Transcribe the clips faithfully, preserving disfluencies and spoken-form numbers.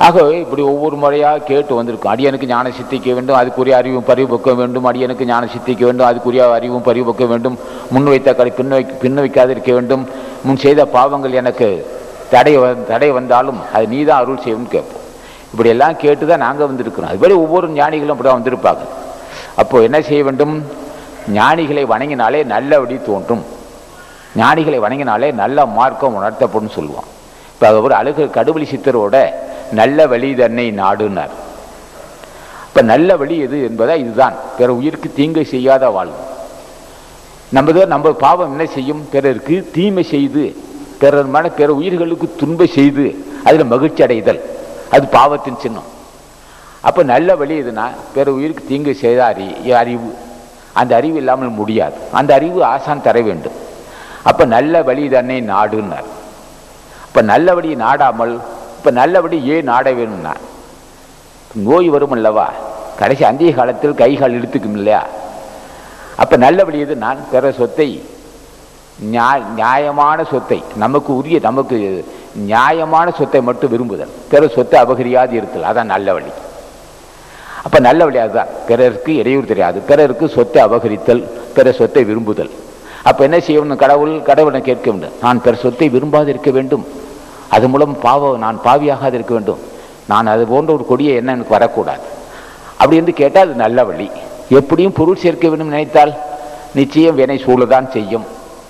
ஆகவே இப்படி ஒவ்வொரு முறையாக கேட்டு வந்திருக்கும். அடியனுக்கு ஞான சித்திக்க வேண்டும், அதுக்குரிய அறிவும் பரிபக்க வேண்டும், அடியனுக்கு ஞான சித்திக்க வேண்டும், அதுக்குரிய அறிவும் பரிபக்க வேண்டும், முன் வைத்த கடை பின் வை பின் வைக்காதிருக்க வேண்டும், முன் செய்த பாவங்கள் எனக்கு தடை தடை வந்தாலும் அது நீ தான் அருள் செய்யணும்னு கேட்போம். இப்படியெல்லாம் கேட்டு தான் நாங்கள் வந்திருக்கிறோம். அதுபோல ஒவ்வொரு ஞானிகளும் அப்படி தான் வந்திருப்பாங்க. அப்போது என்ன செய்ய வேண்டும்? ஞானிகளை வணங்கினாலே நல்ல வழி தோன்றும், ஞானிகளை வணங்கினாலே நல்ல மார்க்கம் உணர்த்தப்படும் சொல்லுவான். இப்போ அது ஒரு அழகு கடுவழி சித்தரோட நல்ல வழி தன்னை நாடுனார். இப்போ நல்ல வழி எது என்பதா இதுதான், பிற உயிருக்கு தீங்கை செய்யாத வாழ்வு. நம்ம நம்ம பாவம் என்ன செய்யும்? பிறருக்கு தீமை செய்து பிறர் மன பிற உயிர்களுக்கு துன்பை செய்து அதில் மகிழ்ச்சி அடைதல், அது பாவத்தின் சின்னம். அப்போ நல்ல வழி எதுனா பிற உயிருக்கு தீங்கு செய்த அறி அறிவு அந்த அறிவு இல்லாமல் முடியாது. அந்த அறிவு ஆசான் தர வேண்டும். அப்போ நல்ல வழி தன்னை நாடுன்னார். இப்போ நல்ல வழியை நாடாமல் இப்போ நல்ல வழி ஏன் நாட வேணும்னா, நோய் வரும் அல்லவா, கடைசி அந்திய காலத்தில் கைகால் இழுத்துக்கும் இல்லையா? அப்போ நல்ல வழி எது? நான் பிற சொத்தை நியாயமான சொத்தை நமக்கு உரிய நமக்கு நியாயமான சொத்தை மட்டும் விரும்புதல், பிற சொத்தை அபகரியாது இருத்தல், அதான் நல்ல வழி. அப்போ நல்ல வழி அதுதான், பிறருக்கு இடையூறு தெரியாது, பிறருக்கு சொத்தை அபகரித்தல், பிற சொத்தை விரும்புதல். அப்போ என்ன செய்யணும்? கடவுள் கடவுளை கேட்க வேண்டும், நான் பிற சொத்தை விரும்பாது இருக்க வேண்டும், அது மூலம் பாவம் நான் பாவியாகாது இருக்க வேண்டும், நான் அது போன்ற ஒரு கொடியை என்ன எனக்கு வரக்கூடாது அப்படி என்று கேட்டால் அது நல்ல வழி. எப்படியும் பொருள் சேர்க்க வேண்டும் நினைத்தால் நிச்சயம் வினை சூழதான் செய்யும்.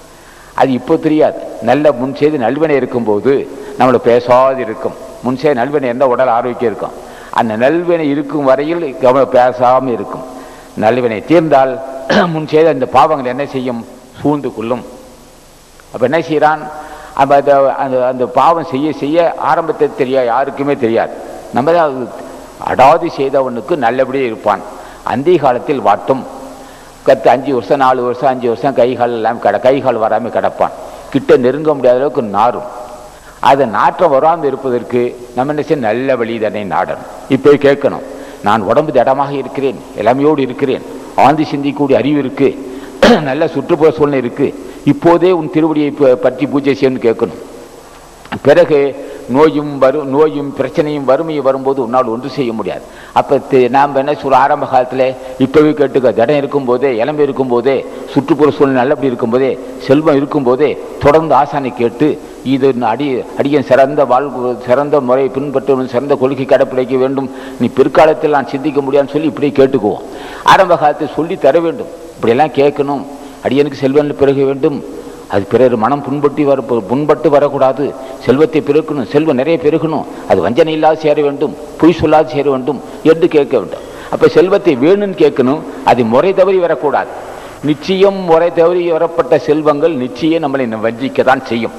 அது இப்போ தெரியாது. நல்ல முன் செய்து நல்வினை இருக்கும்போது நம்மளை பேசாது இருக்கும். முன் செய்த நல்வினை இருந்தால் உடல் ஆரோக்கியம் இருக்கும். அந்த நல்வினை இருக்கும் வரையில் கவனம் பேசாமல் இருக்கும். நல்வினை தீர்ந்தால் முன் செய்த அந்த பாவங்கள் என்ன செய்யும்? சூழ்ந்து கொள்ளும். அப்போ என்ன செய்கிறான்? அப்போ அந்த அந்த அந்த பாவம் செய்ய செய்ய ஆரம்பத்தை தெரியாது, யாருக்குமே தெரியாது. நம்ம தான் அடாது செய்தவனுக்கு நல்லபடியே இருப்பான். அந்திய காலத்தில் வாட்டும் கற்று அஞ்சு வருஷம் நாலு வருஷம் அஞ்சு வருஷம் கைகால் எல்லாம் கட கைகால் வராமல் கிடப்பான். கிட்ட நெருங்க முடியாத அளவுக்கு நாரும். அதை நாற்றம் வராமல் இருப்பதற்கு நம்ம என்ன செய்ய? நல்ல வழி தானே நாடணும். இப்போ கேட்கணும், நான் உடம்பு திடமாக இருக்கிறேன், இளமையோடு இருக்கிறேன், ஆழ்ந்து சிந்திக்கூடிய அறிவு இருக்கு, நல்ல சுற்றுப்புற சூழ்நிலை இருக்கு, இப்போதே உன் திருவடியை பற்றி பூஜை செய்யணும்னு கேட்கணும். பிறகு நோயும் வரும் நோயும் பிரச்சனையும் வறுமையும் வரும்போது உன்னால் ஒன்று செய்ய முடியாது. அப்போ நாம் என்ன சொல்ல, ஆரம்ப காலத்தில் இப்போவே கேட்டுக்க, திடம் இருக்கும்போதே இளமை இருக்கும்போதே சுற்றுப்புற சூழ்நிலை நல்லபடி இருக்கும்போதே செல்வம் இருக்கும்போதே தொடர்ந்து ஆசானை கேட்டு இது அடி அடியன் சிறந்த வாழ்வு சிறந்த முறையை பின்பற்ற சிறந்த கொள்கை கடைப்பிடிக்க வேண்டும், நீ பிற்காலத்தில் நான் சிந்திக்க முடியாதுன்னு சொல்லி இப்படியே கேட்டுக்குவோம். ஆரம்ப காலத்தில் சொல்லி தர வேண்டும். இப்படியெல்லாம் கேட்கணும். அடியனுக்கு செல்வம் பெருக வேண்டும், அது பிறர் மனம் புண்பட்டு வர புண்பட்டு வரக்கூடாது, செல்வத்தை பெருக்கணும், செல்வம் நிறைய பெருகணும், அது வஞ்சனை இல்லாது சேர வேண்டும், பொய் சொல்லாது சேர வேண்டும் என்று கேட்க வேண்டும். அப்போ செல்வத்தை வேணும்னு கேட்கணும், அது முறை தவறி வரக்கூடாது. நிச்சயம் முறை தவறி வரப்பட்ட செல்வங்கள் நிச்சயம் நம்மளை வஞ்சிக்கத்தான் செய்யும்,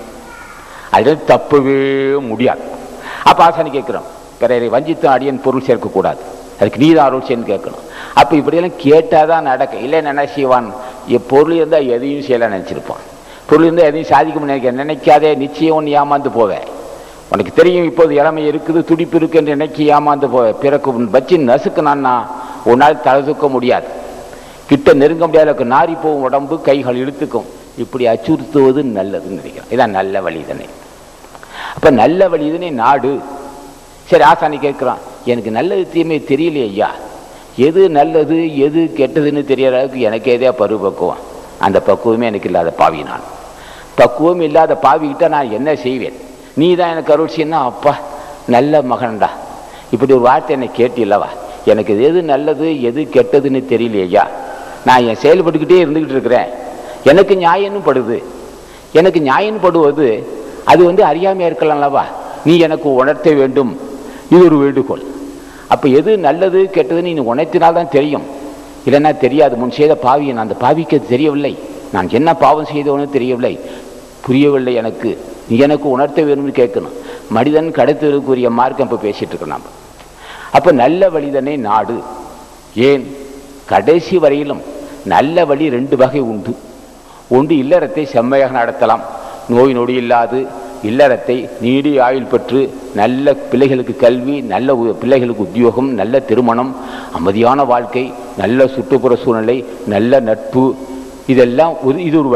அதில் தப்பவே முடியாது. அப்போ ஆசானி கேட்குறோம், பிறரை வஞ்சித்து அடியன் பொருள் சேர்க்கக்கூடாது, அதுக்கு நீ தான் அருள் செய்யன்னு கேட்கணும். அப்போ இப்படியெல்லாம் கேட்டால் தான் நடக்க. இல்லை என்ன செய்வான்? பொருள் இருந்தால் எதையும் செய்யலாம் நினச்சிருப்பான். பொருள் இருந்தால் எதையும் சாதிக்க முடியாது நினைக்காதே, நிச்சயம் ஒன்று ஏமாந்து போவேன். உனக்கு தெரியும் இப்போது இளமை இருக்குது, துடிப்பு இருக்கு என்று நினைக்கி ஏமாந்து போவேன். பிறகு வச்சு நசுக்குனான்னா ஒரு நாள் தலை தூக்க முடியாது, கிட்ட நெருங்க முடியாத நாரி போகும் உடம்பு, கைகள் இழுத்துக்கும். இப்படி அச்சுறுத்துவது நல்லதுன்னு நினைக்கிறேன். இதான் நல்ல வழிதனை. அப்போ நல்ல வழிதனை நாடு. சரி, ஆசானி கேட்குறான், எனக்கு நல்லது தீமை தெரியலையே ஐயா, எது நல்லது எது கெட்டதுன்னு தெரியற அளவுக்கு எனக்கு எதையா பருவப்பக்குவம்? அந்த பக்குவமே எனக்கு இல்லாத பாவி நான். பக்குவம் இல்லாத பாவிக்கிட்ட நான் என்ன செய்வேன்? நீ தான் எனக்கு அருள் செய்யணும். அப்பா நல்ல மகன்டா, இப்படி ஒரு வார்த்தை என்னை கேட்டில்லவா? எனக்கு எது நல்லது எது கெட்டதுன்னு தெரியலையா, நான் என் செயல்பட்டுக்கிட்டே இருந்துக்கிட்டு இருக்கிறேன், எனக்கு நியாயம்னு படுது. எனக்கு நியாயம் படுவது அது வந்து அறியாமையாக இருக்கலாம்லவா? நீ எனக்கு உணர்த்த வேண்டும், இது ஒரு வேண்டுகோள். அப்போ எது நல்லது கெட்டதுன்னு நீ உணர்த்தினால்தான் தெரியும், இல்லைன்னா தெரியாது. முன் செய்த பாவியை நான் அந்த பாவிக்கு தெரியவில்லை, நான் என்ன பாவம் செய்தவனு தெரியவில்லை, புரியவில்லை, எனக்கு நீ எனக்கு உணர்த்த வேணும்னு கேட்கணும். மனிதன் கடத்துவதற்குரிய மார்க்கம் இப்போ பேசிகிட்டு இருக்கோம் நாம். அப்போ நல்ல வழிதனை நாடு. ஏன்? கடைசி வரையிலும் நல்ல வழி ரெண்டு வகை உண்டு. ஒன்று இல்லறத்தை செம்மையாக நடத்தலாம், நோய் நொடி இல்லாது இல்லறத்தை நீடி ஆயுள் பெற்று நல்ல பிள்ளைகளுக்கு கல்வி, நல்ல பிள்ளைகளுக்கு உத்தியோகம், நல்ல திருமணம், அமைதியான வாழ்க்கை, நல்ல சுற்றுப்புற சூழ்நிலை, நல்ல நட்பு, இதெல்லாம் ஒரு இது ஒரு வழி.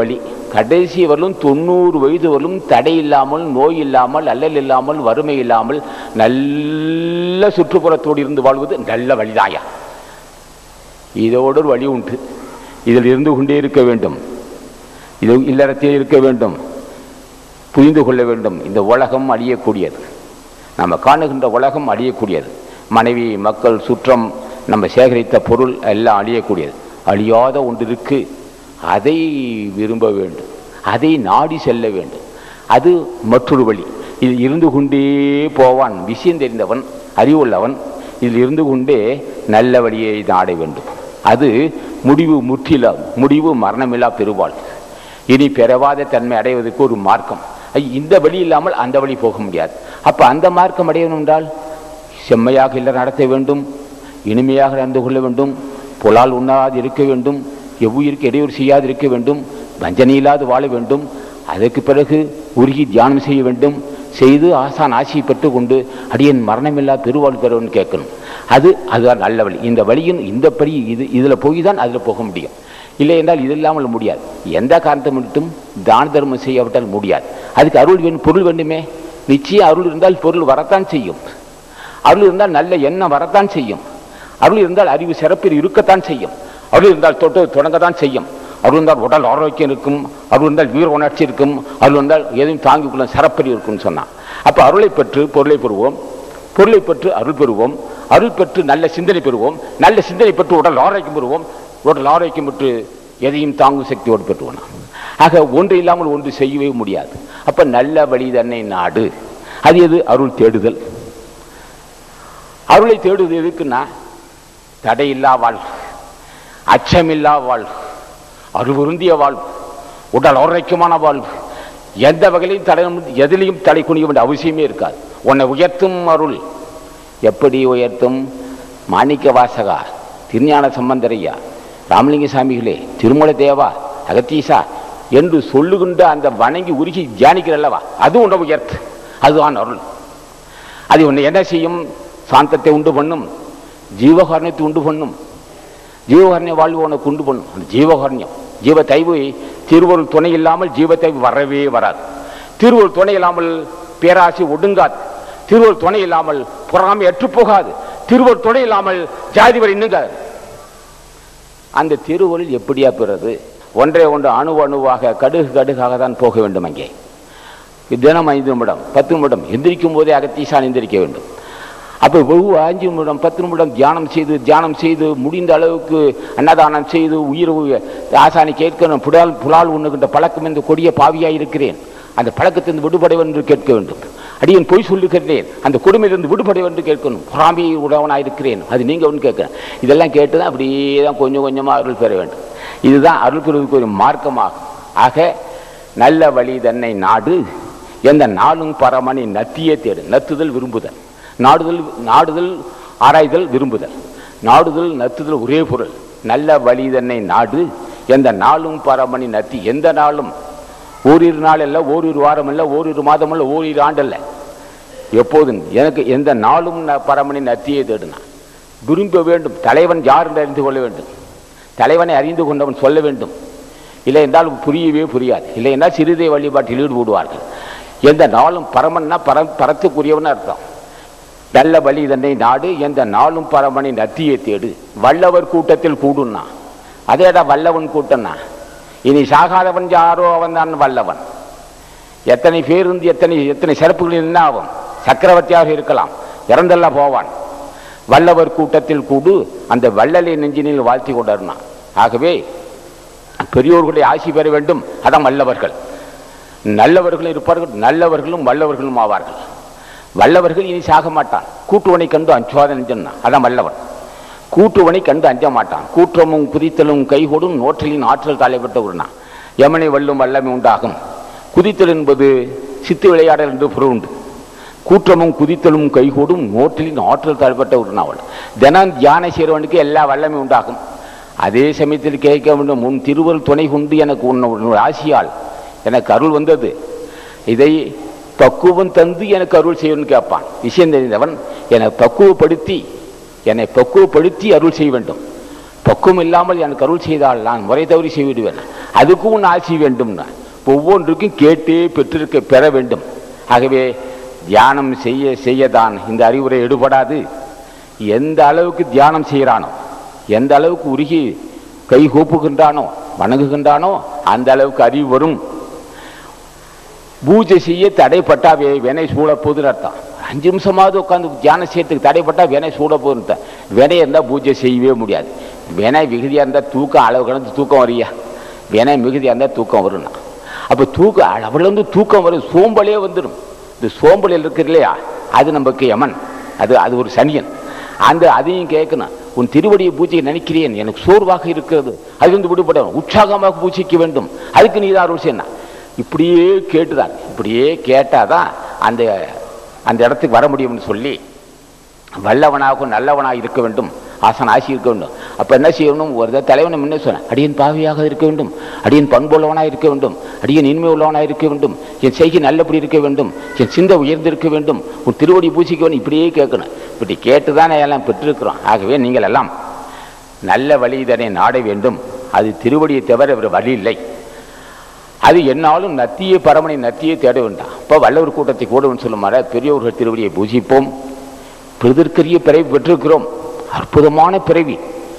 கடைசி வரலும் தொண்ணூறு வயது வரலும் தடை இல்லாமல், நோய் இல்லாமல், அல்லல் இல்லாமல், வறுமை இல்லாமல் நல்ல சுற்றுப்புறத்தோடு இருந்து வாழ்வது நல்ல வழிதாயா. இதோடு ஒரு வழி உண்டு. இதில் இருந்து கொண்டே இருக்க வேண்டும். இது இல்லறத்தில் இருக்க வேண்டும். புரிந்து கொள்ள வேண்டும். இந்த உலகம் அழியக்கூடியது. நம்ம காணுகின்ற உலகம் அழியக்கூடியது. மனைவி, மக்கள், சுற்றம், நம்ம சேகரித்த பொருள் எல்லாம் அழியக்கூடியது. அழியாத ஒன்று இருக்கு. அதை விரும்ப வேண்டும். அதை நாடி செல்ல வேண்டும். அது மற்றொரு வழி. இதில் இருந்து கொண்டே போவான். விஷயம் தெரிந்தவன், அறிவுள்ளவன் இதில் இருந்து கொண்டே நல்ல வழியை நாட வேண்டும். அது முடிவு முற்றிலா, முடிவு மரணமில்லா பெறுவாள். இனி பெறவாத தன்மை அடைவதற்கு ஒரு மார்க்கம். இந்த வழி இல்லாமல் அந்த வழி போக முடியாது. அப்போ அந்த மார்க்கம் அடையணும் என்றால் செம்மையாக இல்லை நடத்த வேண்டும், இனிமையாக நடந்து கொள்ள வேண்டும், புலால் உண்ணாது இருக்க வேண்டும், எவ்வுயிருக்கு இடையூறு செய்யாது இருக்க வேண்டும், வஞ்சனை இல்லாது வாழ வேண்டும். அதற்கு பிறகு உருகி தியானம் செய்ய வேண்டும். செய்து ஆசான் ஆசையை பெற்று கொண்டு அடியன் மரணமில்லா பெருவாழ் பெறவன் கேட்கணும். அது அதுதான் நல்ல வழி. இந்த வழியின் இந்த படி இது இதில் போய் தான் அதில் போக முடியும். இல்லை என்றால் இது இல்லாமல் முடியாது. எந்த காரணத்தை மட்டும் தான தர்மம் செய்யாவிட்டால் முடியாது. அதுக்கு அருள் வேண்டும், பொருள் வேண்டுமே. நிச்சயம் அருள் இருந்தால் பொருள் வரத்தான் செய்யும். அருள் இருந்தால் நல்ல எண்ணம் வரத்தான் செய்யும். அருள் இருந்தால் அறிவு சிறப்பில் இருக்கத்தான் செய்யும். அருள் இருந்தால் தொட்டு தொடங்கத்தான் செய்யும். அருள் இருந்தால் உடல் ஆரோக்கியம் இருக்கும். அருள் இருந்தால் வீர உணர்ச்சி இருக்கும். அருள் இருந்தால் எதையும் தாங்கிக் கொள்ள சிறப்பறி இருக்கும்னு சொன்னான். அப்போ அருளை பெற்று பொருளை பெறுவோம், பொருளை பெற்று அருள் பெறுவோம், அருள் பெற்று நல்ல சிந்தனை பெறுவோம், நல்ல சிந்தனை பெற்று உடல் ஆரோக்கியம் பெறுவோம், உடல் ஆரோக்கியம் பெற்று எதையும் தாங்கும் சக்தியோடு பெற்றுவோம். ஆக ஒன்று இல்லாமல் ஒன்று செய்யவே முடியாது. அப்போ நல்ல வழி தன்னை நாடு. அது எது? அருள் தேடுதல். அருளை தேடுவது எதுக்குன்னா தடையில்லா வாழ்வு, அச்சமில்லா வாழ்வு, அருள்வருந்திய வாழ்வு, உடல் ஆரோக்கியமான வாழ்வு. எந்த வகையிலையும் தடை, எதிலையும் தடை குனிய வேண்டிய அவசியமே இருக்காது. உன்னை உயர்த்தும் அருள். எப்படி உயர்த்தும்? மாணிக்க வாசகா, திருஞான சம்பந்தரையா, ராமலிங்க சாமிகளே, திருமல தேவா, அகத்தீசா என்று சொல்லுகின்ற அந்த வணங்கி உருகி தியானிக்கிறல்லவா, அது உன்னை உயர்த்து. அதுதான் அருள். அது உன்னை என்ன செய்யும்? சாந்தத்தை உண்டு பண்ணும், ஜீவகாரண்யத்தை உண்டு பண்ணும். ஜீவகாரண்ய வாழ்வு உனக்கு உண்டு பண்ணும். அந்த ஜீவகாரண்யம், ஜீவ தைவு, திருவருள் துணை இல்லாமல் ஜீவ தைவு வரவே வராது. திருவருள் துணை இல்லாமல் பேராசி ஒடுங்காது. திருவருள் துணை இல்லாமல் பொறாமை அற்று போகாது. திருவருள் துணை இல்லாமல் ஜாதி வரை இன்னுங்காது. அந்த திருவருள் எப்படியா பெறுறது? ஒன்றே ஒன்று அணு அணுவாக கடுகு கடுகாக தான் போக வேண்டும். அங்கே தினம் ஐந்து நிமிடம் பத்து நிமிடம் எந்திரிக்கும் போதே அகத்தீசான் எந்திரிக்க வேண்டும். அப்போ ஒவ்வொரு அஞ்சு நிமிடம் பத்து நிமிடம் தியானம் செய்து தியானம் செய்து முடிந்த அளவுக்கு அன்னதானம் செய்து உயிர் ஆசானி கேட்கணும். புலால் புலால் உண்ணுகின்ற பழக்கம் இந்த கொடிய பாவியாக இருக்கிறேன், அந்த பழக்கத்திலிருந்து விடுபடைவன் என்று கேட்க வேண்டும். அடியன் பொய் சொல்லுகிறேன், அந்த கொடுமையிலிருந்து விடுபடைவன் என்று கேட்கணும். பொறாமையை உடவனாக இருக்கிறேன், அது நீங்கள் ஒன்று கேட்குறேன். இதெல்லாம் கேட்டு தான் அப்படியே தான் கொஞ்சம் கொஞ்சமாக அருள் பெற வேண்டும். இதுதான் அருள் பெறுவதற்கு ஒரு மார்க்கமாகும். ஆக நல்ல வழி தன்னை நாடு, எந்த நாளும் பரமனை நத்தியே தேடு. நத்துதல் விரும்புதல், நாடுதல் நாடுதல் ஆராய்தல் விரும்புதல், நாடுதல் நத்துதல் ஒரே பொருள். நல்ல வழி தன்னை நாடு, எந்த நாளும் பரமனை நத்தி. எந்த நாளும் ஓரிரு நாள் அல்ல, ஓரிரு வாரம் அல்ல, ஓரிரு மாதம் அல்ல, ஓரிரு ஆண்டு அல்ல, எப்போதும் எனக்கு எந்த நாளும் பரமனை நத்தியே தேடுனா. விரும்ப வேண்டும். தலைவன் யார் என்று அறிந்து கொள்ள வேண்டும். தலைவனை அறிந்து கொண்டவன் சொல்ல வேண்டும். இல்லை என்றால் புரியவே புரியாது. இல்லை என்றால் சிறுதை வழிபாட்டில் ஈடுபடுவார்கள். எந்த நாளும் பரமன்னா பர பரத்துக்குரியவன் அர்த்தம். நல்ல வழி தன்னை நாடு, எந்த நாளும் பரமனை நத்தியை தேடு. வல்லவர் கூட்டத்தில் கூடுன்னா, அதேடா வல்லவன் கூட்டம்னா. இனி சாகாதவன் யாரோ அவன் தான் வல்லவன். எத்தனை பேர் இருந்து எத்தனை எத்தனை சிறப்புகள் என்ன ஆகும்? சக்கரவர்த்தியாக இருக்கலாம், இறந்தெல்லாம் போவான். வல்லவர் கூட்டத்தில் கூடு, அந்த வள்ளலை நெஞ்சினில் வாழ்த்தி கொண்டாருனா. ஆகவே பெரியோர்களை ஆசி பெற வேண்டும். அதான் வல்லவர்கள். நல்லவர்களும் இருப்பார்கள், நல்லவர்களும் வல்லவர்களும் ஆவார்கள். வல்லவர்கள் இனி சாக மாட்டான். கூட்டுவனை கண்டு அஞ்சுவாத நெஞ்சன்னா, அதான் வல்லவன். கூட்டுவனை கண்டு அஞ்ச மாட்டான். கூற்றமும் குதித்தலும் கைகொடும் நோற்றலின் ஆற்றல் தலைப்பட்ட உருனா. யமனை வல்லும் வல்லமை உண்டாகும். குதித்தல் என்பது சித்து விளையாடல் என்று பொருள் உண்டு. கூற்றமும் குதித்தலும் கைகூடும் நோற்றலின் ஆற்றல் தலைப்பட்ட உருனாவல். தினம் தியானம் செய்கிறவனுக்கு எல்லா வல்லமை உண்டாகும். அதே சமயத்தில் கேட்க வேண்டும், உன் திருவருள் துணை கொண்டு எனக்கு உன் ஆசியால் எனக்கு அருள் வந்தது, இதை பக்குவம் தந்து எனக்கு அருள் செய்யணும்னு கேட்பான். விஷயம் தெரிந்தவன் என்னை பக்குவப்படுத்தி என்னை பக்குவப்படுத்தி அருள் செய்ய வேண்டும். பக்குவம் இல்லாமல் எனக்கு அருள் செய்தால் நான் முறை தவறி செய்விடுவேன், அதுக்கும் உன் ஆசி வேண்டும். ஒவ்வொன்றுக்கும் கேட்டே பெற்றிருக்க பெற வேண்டும். ஆகவே தியானம் செய்ய செய்யதான் இந்த அறிவுரை எடுபடாது. எந்த அளவுக்கு தியானம் செய்கிறானோ, எந்த அளவுக்கு உருகி கை கூப்புகின்றானோ வணங்குகின்றானோ அந்த அளவுக்கு அறிவு வரும். பூஜை செய்ய தடைப்பட்டா வினை சூழ போகுதுன்னு அர்த்தம். அஞ்சு நிமிஷமாவது உட்காந்து தியானம் செய்யறதுக்கு தடைப்பட்டா வினை சூட போகுது. வினை இருந்தால் பூஜை செய்யவே முடியாது. வினை மிகுதியாக இருந்தால் தூக்கம் அளவு கடந்து தூக்கம் வரியா, வினை மிகுதியாக இருந்தால் தூக்கம் வரும்னா அப்போ தூக்கம் அவ்வளோ வந்து தூக்கம் வரும், சோம்பலே வந்துடும். இந்த சோம்பலில் இருக்கிற இல்லையா அது நமக்கு யமன், அது அது ஒரு சனியன். அந்த அதையும் கேட்கணும். உன் திருவடியை பூஜையை நினைக்கிறேன், எனக்கு சோர்வாக இருக்கிறது, அது வந்து விடுபட உற்சாகமாக பூஜிக்க வேண்டும், அதுக்கு நீ தான் அருள் செய்யணும். இப்படியே கேட்டுதான், இப்படியே கேட்டாதான் அந்த அந்த இடத்துக்கு வர முடியும்னு சொல்லி வல்லவனாகவும் நல்லவனாக இருக்க வேண்டும், ஆசன் ஆசி இருக்க வேண்டும். அப்போ என்ன செய்யணும், ஒரு தலைவனை முன்னே சொன்னேன், அடியன் பாவியாக இருக்க வேண்டும், அடியன் பண்புள்ளவனாக இருக்க வேண்டும், அடியன் இன்மை உள்ளவனாக இருக்க வேண்டும், என் செய்கை நல்லபடி இருக்க வேண்டும், என் சிந்தை உயர்ந்திருக்க வேண்டும், உன் திருவடி பூசிக்க வேண்டும். இப்படியே கேட்கணும். இப்படி கேட்டு தான் எல்லாம் பெற்றிருக்கிறோம். ஆகவே நீங்கள் எல்லாம் நல்ல வழி இதனை நாட வேண்டும். அது திருவடியை தவிர ஒரு வழி இல்லை. அது என்னாலும் நத்திய பரமனை நத்தியை தேட வேண்டாம். இப்போ வல்லவர் கூட்டத்தை கூடவன் சொல்லுமாற பெரியவர்கள் திருவடியை பூஜிப்போம். பெருதற்கரிய பிறவி பெற்றிருக்கிறோம், அற்புதமான பிறவி.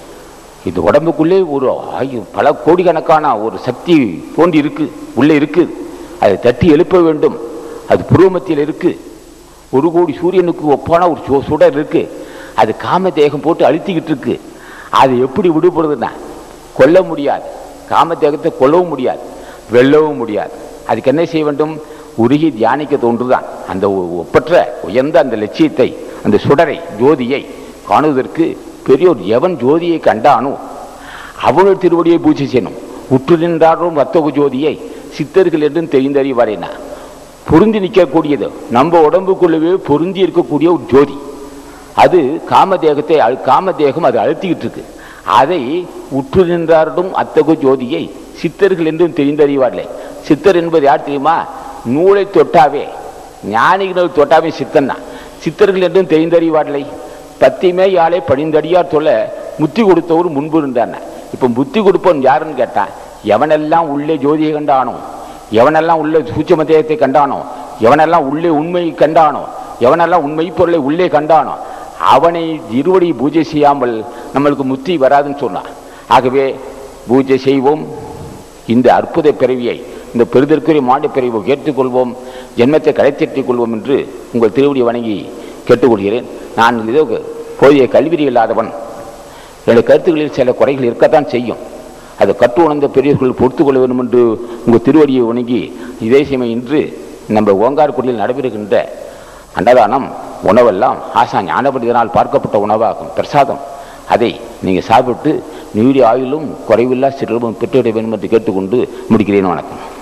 இது உடம்புக்குள்ளே ஒரு ஆயு பல கோடிக்கணக்கான ஒரு சக்தி தோன்றி இருக்கு, உள்ளே இருக்கு. அதை தட்டி எழுப்ப வேண்டும். அது புருவமத்தியில் இருக்கு. ஒரு கோடி சூரியனுக்கு ஒப்பான ஒரு சுடர் இருக்கு. அது காம தேகம் போட்டு அழுத்திக்கிட்டு இருக்கு. அது எப்படி விடுபடுதுன்னா கொல்ல முடியாது, காம தேகத்தை கொல்லவும் முடியாது, வெல்லவும் முடியாது. அதுக்கு என்ன செய்ய வேண்டும், உருகி தியானிக்க தோன்றுதான். அந்த ஒப்பற்ற உயர்ந்த அந்த லட்சியத்தை, அந்த சுடரை ஜோதியை காணுவதற்கு பெரியோர் எவன் ஜோதியை கண்டானோ அவனோட திருவடியை பூஜை செய்யணும். உற்று நின்றாரும் வர்த்தக ஜோதியை சித்தர்கள் என்றும் தெரிந்தறிவாரேனா பொருந்தி நிற்கக்கூடியது, நம்ம உடம்புக்குள்ளவே பொருந்தி இருக்கக்கூடிய ஒரு ஜோதி. அது காமதேகத்தை காமதேகம் அது அழுத்திக்கிட்டு இருக்கு. அதை உற்று நின்றாரும் அத்தகு ஜோதியை சித்தர்கள் என்றும் தெரிந்தறிவார்களே. சித்தர் என்பது யார் தெரியுமா, நூலை தொட்டாவே ஞானிகள் தொட்டாவே சித்தன் தான். சித்தர்கள் என்றும் தெரிந்தறிவார்களே. பத்திமே யாழை பணிந்தடியார் சொல்ல முத்தி கொடுத்தவர் முன்பு இருந்தான். இப்போ முத்தி கொடுப்பவன் யாருன்னு கேட்டான், எவனெல்லாம் உள்ளே ஜோதியை கண்டானோ, எவனெல்லாம் உள்ளே சூட்சும தேகத்தை கண்டானோ, எவனெல்லாம் உள்ளே உண்மையை கண்டானோ, எவனெல்லாம் உண்மை பொருளை உள்ளே கண்டானோ அவனை இருவடி பூஜை செய்யாமல் நம்மளுக்கு முத்தி வராதுன்னு சொன்னான். ஆகவே பூஜை செய்வோம். இந்த அற்புத பிறவியை, இந்த பெருதற்குரிய மாண்டு பிறவியை கேட்டுக்கொள்வோம், ஜென்மத்தை கடைத்தட்டிக் கொள்வோம் என்று உங்கள் திருவடி வணங்கி கேட்டுக்கொள்கிறேன். நான் இதோ போதிய கல்வி இல்லாதவன், என்னுடைய கருத்துக்களில் சில குறைகள் இருக்கத்தான் செய்யும். அதை கற்று உணர்ந்த பெரியவர்கள் பொறுத்து கொள்ள வேண்டும் என்று உங்கள் திருவடியை வணங்கி இதே சமயம் இன்று நம்ம ஓங்கார்குடியில் நடைபெறுகின்ற அன்னதானம் உணவெல்லாம் ஆசா ஞானபண்டிதனால் பார்க்கப்பட்ட உணவாகும், பிரசாதம். அதை நீங்கள் சாப்பிட்டு நீடி ஆயுளும் குறைவில்லா சிறப்பும் பெற்றுவிட வேண்டும் என்று கேட்டுக்கொண்டு முடிக்கிறேன். வணக்கம்.